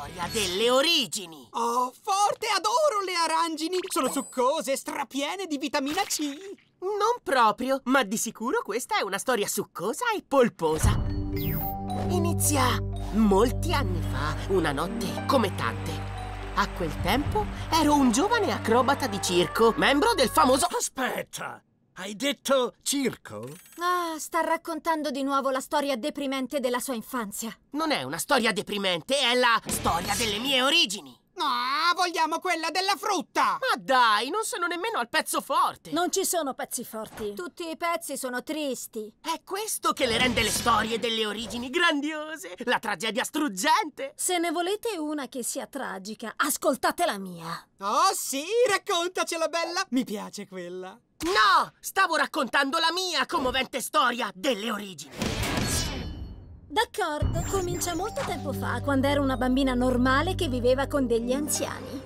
storia delle origini. Oh, forte, adoro le arangini! Sono succose, strapiene di vitamina C. Non proprio, ma di sicuro questa è una storia succosa e polposa. Inizia molti anni fa, una notte come tante. A quel tempo ero un giovane acrobata di circo, membro del famoso... Aspetta! Hai detto circo? Ah, sta raccontando di nuovo la storia deprimente della sua infanzia. Non è una storia deprimente, è la storia delle mie origini. No, vogliamo quella della frutta! Ma dai, non sono nemmeno al pezzo forte. Non ci sono pezzi forti. Tutti i pezzi sono tristi. È questo che le rende le storie delle origini grandiose, la tragedia struggente. Se ne volete una che sia tragica, ascoltate la mia. Oh sì, raccontacela, bella! Mi piace quella. No, stavo raccontando la mia commovente storia delle origini. D'accordo, comincia molto tempo fa, quando ero una bambina normale che viveva con degli anziani.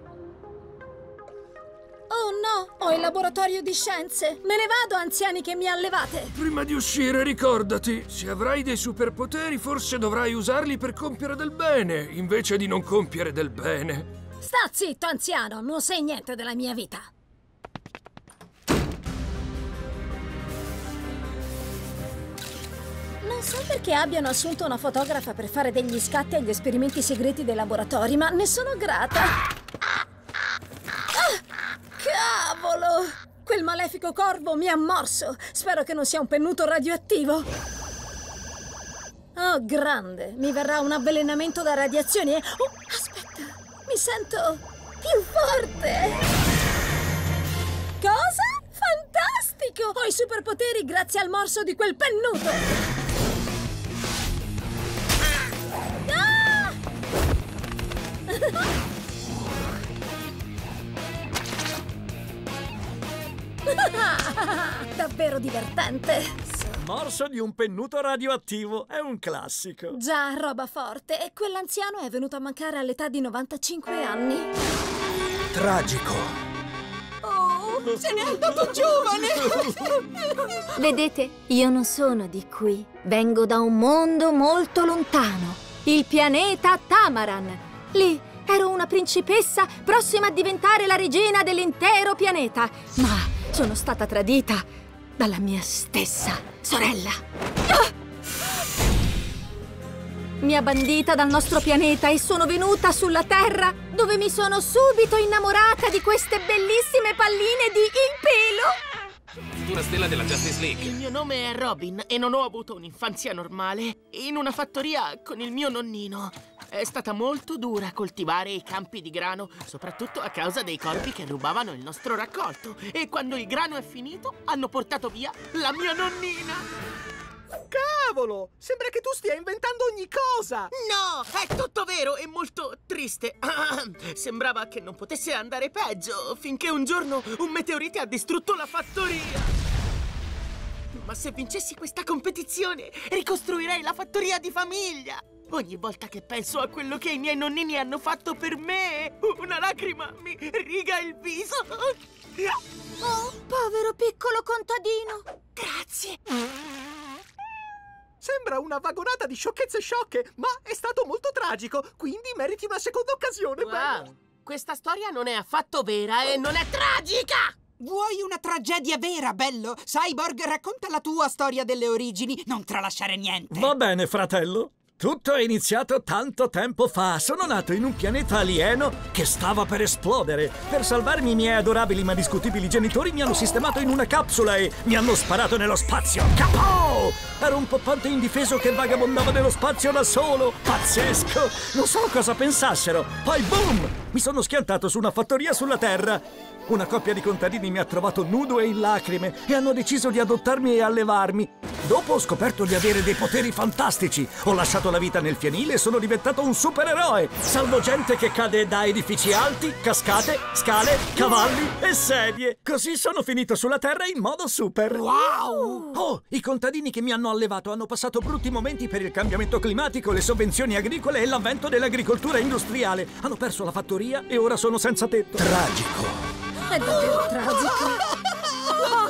Oh no, ho il laboratorio di scienze. Me ne vado, anziani che mi allevate. Prima di uscire, ricordati, se avrai dei superpoteri, forse dovrai usarli per compiere del bene, invece di non compiere del bene. Sta zitto, anziano, non sai niente della mia vita. Non so perché abbiano assunto una fotografa per fare degli scatti agli esperimenti segreti dei laboratori, ma ne sono grata. Ah, cavolo! Quel malefico corvo mi ha morso. Spero che non sia un pennuto radioattivo. Oh, grande! Mi verrà un avvelenamento da radiazioni e... Oh, aspetta! Mi sento più forte! Cosa? Fantastico! Ho i superpoteri grazie al morso di quel pennuto! Davvero divertente. Il morso di un pennuto radioattivo è un classico. Già, roba forte. E quell'anziano è venuto a mancare all'età di 95 anni. Tragico. Oh, se n'è andato giovane! Vedete, io non sono di qui. Vengo da un mondo molto lontano. Il pianeta Tamaran. Lì ero una principessa prossima a diventare la regina dell'intero pianeta. Ma sono stata tradita dalla mia stessa sorella. Ah! Mi ha bandita dal nostro pianeta e sono venuta sulla Terra, dove mi sono subito innamorata di queste bellissime palline di il pelo. Una stella della Justice Il League. mio nome è Robin e non ho avuto un'infanzia normale. In una fattoria con il mio nonnino. È stata molto dura coltivare i campi di grano, soprattutto a causa dei corpi che rubavano il nostro raccolto. E quando il grano è finito, hanno portato via la mia nonnina. Cavolo! Sembra che tu stia inventando ogni cosa! No, è tutto vero e molto triste. Sembrava che non potesse andare peggio, finché un giorno un meteorite ha distrutto la fattoria. Ma se vincessi questa competizione, ricostruirei la fattoria di famiglia. Ogni volta che penso a quello che i miei nonnini hanno fatto per me, una lacrima mi riga il viso. Oh, povero piccolo contadino. Grazie. Sembra una vagonata di sciocchezze sciocche, ma è stato molto tragico, quindi meriti una seconda occasione, bello. Wow, questa storia non è affatto vera e non è tragica! Vuoi una tragedia vera, bello? Cyborg, racconta la tua storia delle origini, non tralasciare niente. Va bene, fratello. Tutto è iniziato tanto tempo fa. Sono nato in un pianeta alieno che stava per esplodere. Per salvarmi i miei adorabili ma discutibili genitori mi hanno sistemato in una capsula e mi hanno sparato nello spazio. Capo! Ero un poppante indifeso che vagabondava nello spazio da solo. Pazzesco! Non so cosa pensassero. Poi boom! Mi sono schiantato su una fattoria sulla Terra. Una coppia di contadini mi ha trovato nudo e in lacrime e hanno deciso di adottarmi e allevarmi. Dopo ho scoperto di avere dei poteri fantastici. Ho lasciato la vita nel fienile e sono diventato un supereroe. Salvo gente che cade da edifici alti, cascate, scale, cavalli e sedie. Così sono finito sulla Terra in modo super. Wow! Oh, i contadini che mi hanno allevato hanno passato brutti momenti per il cambiamento climatico, le sovvenzioni agricole e l'avvento dell'agricoltura industriale. Hanno perso la fattoria e ora sono senza tetto. Tragico. È davvero tragico.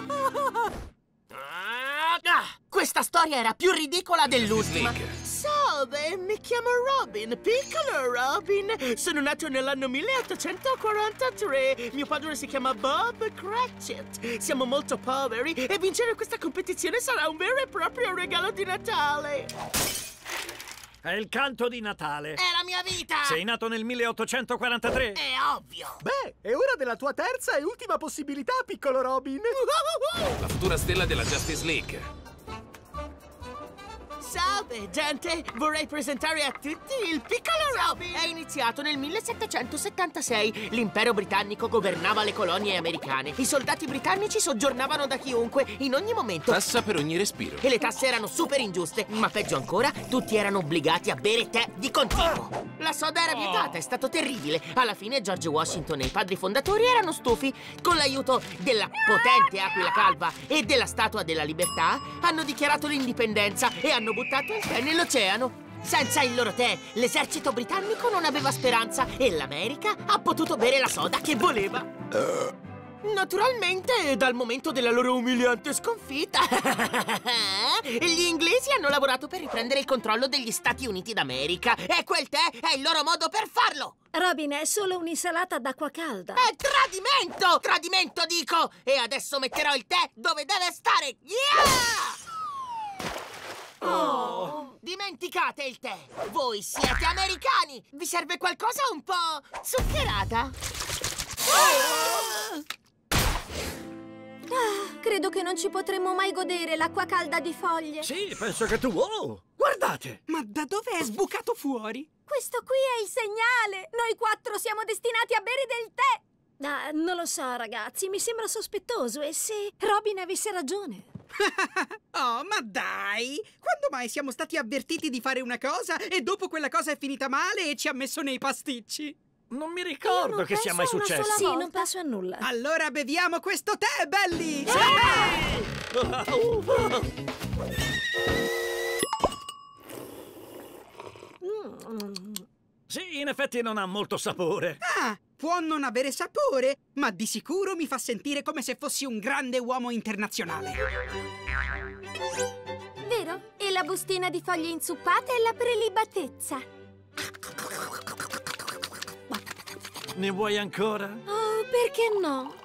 Questa storia era più ridicola dell'ultima. So Salve, mi chiamo Robin, piccolo Robin. Sono nato nell'anno 1843. Mio padre si chiama Bob Cratchit. Siamo molto poveri e vincere questa competizione sarà un vero e proprio regalo di Natale. È il canto di Natale. È la mia vita! Sei nato nel 1843? È ovvio! Beh, è ora della tua terza e ultima possibilità, piccolo Robin. La futura stella della Justice League. Salve, gente! Vorrei presentare a tutti il piccolo Robin! È iniziato nel 1776. L'impero britannico governava le colonie americane. I soldati britannici soggiornavano da chiunque, in ogni momento. Tassa per ogni respiro. E le tasse erano super ingiuste, ma peggio ancora, tutti erano obbligati a bere tè di continuo. La soda era vietata, è stato terribile. Alla fine George Washington e i padri fondatori erano stufi. Con l'aiuto della potente Aquila Calva e della Statua della Libertà, hanno dichiarato l'indipendenza e hanno buttato il tè nell'oceano. Senza il loro tè, l'esercito britannico non aveva speranza e l'America ha potuto bere la soda che voleva. Naturalmente, dal momento della loro umiliante sconfitta, gli inglesi hanno lavorato per riprendere il controllo degli Stati Uniti d'America e quel tè è il loro modo per farlo. Robin, è solo un'insalata d'acqua calda. È tradimento! Tradimento, dico! E adesso metterò il tè dove deve stare! Yeah! Oh. Dimenticate il tè! Voi siete americani! Vi serve qualcosa un po' zuccherata? Credo che non ci potremmo mai godere l'acqua calda di Foglie. Sì, penso che tu... Oh, guardate! Ma da dove è sbucato fuori? Questo qui è il segnale! Noi 4 siamo destinati a bere del tè! Non lo so, ragazzi, mi sembra sospettoso. E se Robin avesse ragione? Oh, ma dai! Quando mai siamo stati avvertiti di fare una cosa e dopo quella cosa è finita male e ci ha messo nei pasticci? Non mi ricordo che sia mai successo. Sì, non penso a nulla. Allora beviamo questo tè, belli! Sì, in effetti non ha molto sapore. Ah, può non avere sapore, ma di sicuro mi fa sentire come se fossi un grande uomo internazionale. Vero? E la bustina di foglie inzuppate e la prelibatezza. Ne vuoi ancora? Oh, perché no?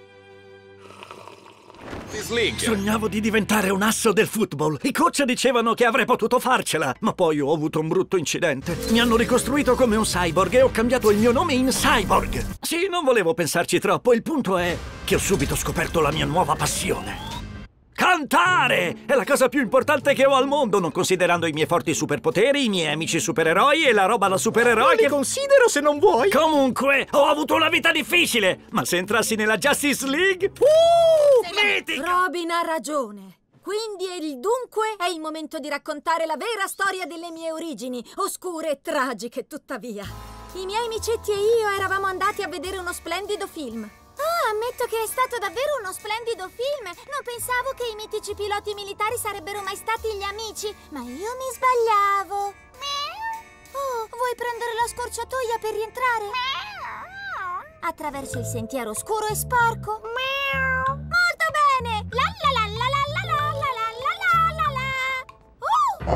Justice League. Sognavo di diventare un asso del football. I coach dicevano che avrei potuto farcela, ma poi ho avuto un brutto incidente. Mi hanno ricostruito come un cyborg e ho cambiato il mio nome in Cyborg. Sì, non volevo pensarci troppo. Il punto è che ho subito scoperto la mia nuova passione. Cantare! È la cosa più importante che ho al mondo, non considerando i miei forti superpoteri, i miei amici supereroi e la roba da supereroi che considero se non vuoi. Comunque, ho avuto una vita difficile, ma se entrassi nella Justice League... mitica! Robin ha ragione. Quindi il dunque è il momento di raccontare la vera storia delle mie origini, oscure e tragiche tuttavia. I miei amicetti e io eravamo andati a vedere uno splendido film. Oh, ammetto che è stato davvero uno splendido film. Non pensavo che i mitici piloti militari sarebbero mai stati gli amici, ma io mi sbagliavo. Oh, vuoi prendere la scorciatoia per rientrare? Attraverso il sentiero oscuro e sporco? Molto bene! La la la la la la la la la la la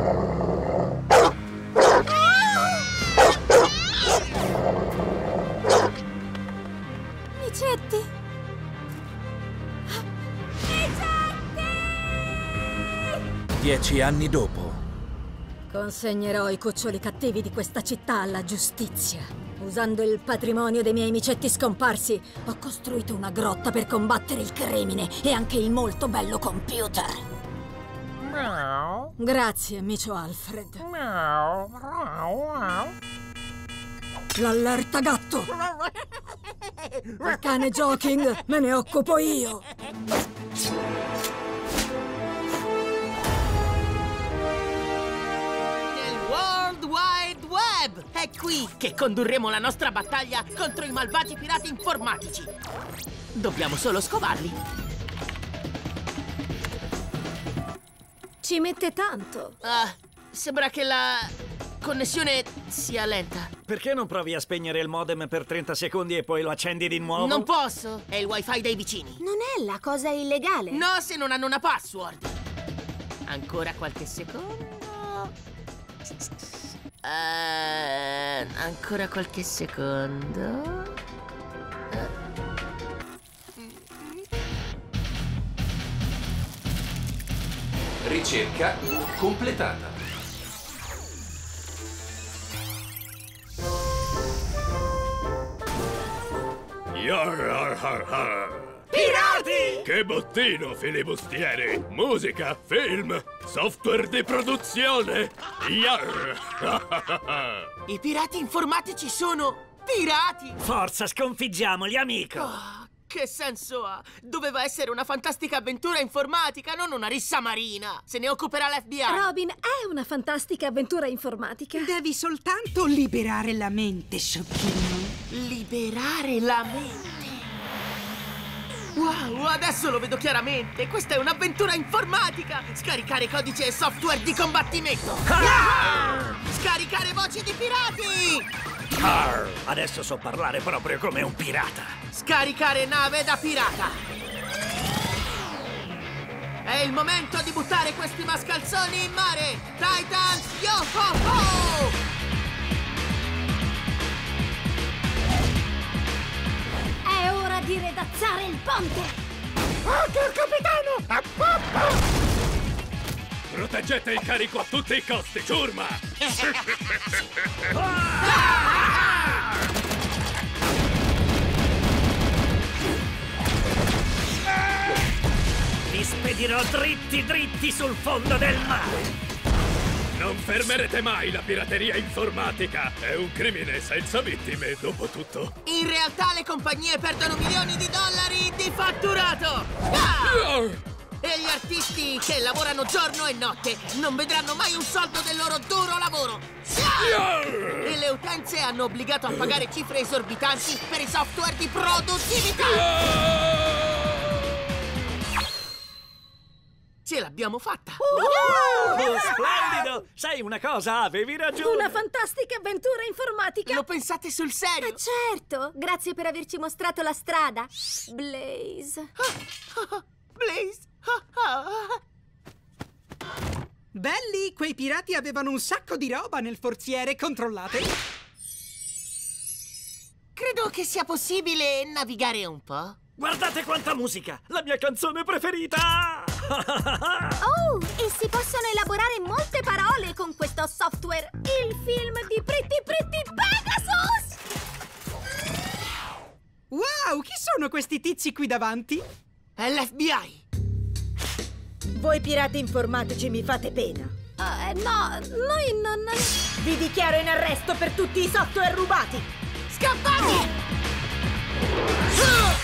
la. Micetti! Micetti! 10 anni dopo. Consegnerò i cuccioli cattivi di questa città alla giustizia. Usando il patrimonio dei miei micetti scomparsi, ho costruito una grotta per combattere il crimine e anche il molto bello computer. Grazie, micio Alfred. L'allerta gatto! Il cane Joking me ne occupo io! Nel World Wide Web! È qui che condurremo la nostra battaglia contro i malvagi pirati informatici! Dobbiamo solo scovarli! Ci mette tanto. Sembra che la connessione sia lenta. Perché non provi a spegnere il modem per 30 secondi e poi lo accendi di nuovo? Non posso! È il wifi dei vicini. Non è la cosa illegale. No, se non hanno una password. Ancora qualche secondo. Ancora qualche secondo. Ricerca completata. Pirati! Che bottino, filibustieri! Musica, film, software di produzione! I pirati informatici sono pirati! Forza, sconfiggiamoli, amico! Oh, che senso ha? Doveva essere una fantastica avventura informatica, non una rissa marina! Se ne occuperà l'FBI! Robin, è una fantastica avventura informatica. Devi soltanto liberare la mente, sciocchino. Liberare la mente! Wow, adesso lo vedo chiaramente! Questa è un'avventura informatica! Scaricare codice e software di combattimento! Scaricare voci di pirati! Adesso so parlare proprio come un pirata! Scaricare nave da pirata! È il momento di buttare questi mascalzoni in mare! Titans, yo-ho-ho! È ora di redazzare il ponte! Anche il capitano! Proteggete il carico a tutti i costi, ciurma! Vi spedirò dritti sul fondo del mare! Non fermerete mai la pirateria informatica! È un crimine senza vittime, dopo tutto. In realtà le compagnie perdono milioni di dollari di fatturato! E gli artisti che lavorano giorno e notte non vedranno mai un soldo del loro duro lavoro! E le utenze hanno obbligato a pagare cifre esorbitanti per i software di produttività! Ce l'abbiamo fatta! Splendido! Sai una cosa, avevi ragione! Una fantastica avventura informatica! Lo pensate sul serio? Certo! Grazie per averci mostrato la strada, Blaze. Blaze! Belli, quei pirati avevano un sacco di roba nel forziere, controllate? Credo che sia possibile navigare un po'. Guardate quanta musica! La mia canzone preferita! Oh, e si possono elaborare molte parole con questo software! Il film di Pretty Pegasus! Wow, chi sono questi tizi qui davanti? È l'FBI! Voi pirati informatici mi fate pena. No, noi non... Vi dichiaro in arresto per tutti i software rubati! Scappate!